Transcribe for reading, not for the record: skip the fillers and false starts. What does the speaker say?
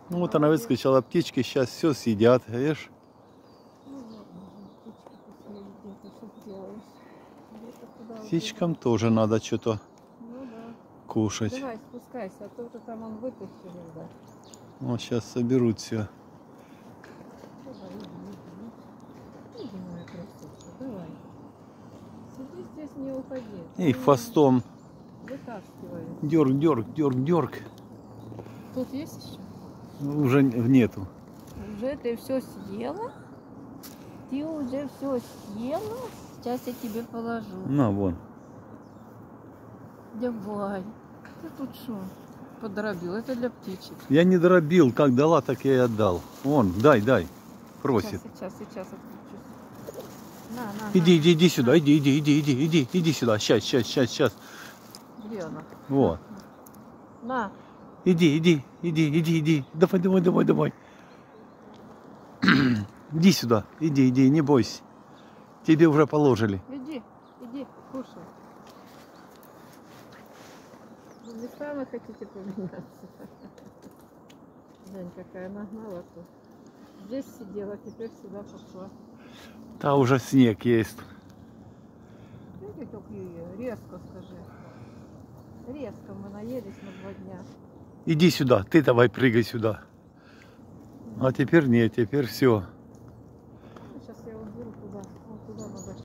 Ну вот она выскочила, птички сейчас все съедят, видишь? Птичкам тоже надо что-то кушать. Давай, спускайся, а то уже там он вытащил, да. Вот сейчас соберут все. Давай, иди, моя красотка, давай. Сиди здесь, не уходи. И хвостом Вытаскивай. дерг. Тут есть еще? Уже нету. Уже ты все съела? Ты уже все съела? Сейчас я тебе положу. На, вон. Давай. Ты тут что? Подробил. Это для птичек. Я не дробил, как дала, так я и отдал. Вон, дай. Просит. Сейчас отключусь. На. Иди сюда, иди сюда. Сейчас. Где она? Вот. На. Иди. Давай. Иди сюда, иди, не бойся. Тебе уже положили. Иди, кушай. Вы местами хотите поменяться? Жень, какая нагнала тут. Здесь сидела, теперь сюда пошла. Та уже снег есть. Иди только ее, резко скажи. Резко мы наелись на 2 дня. Иди сюда, ты давай прыгай сюда. А теперь нет, теперь все.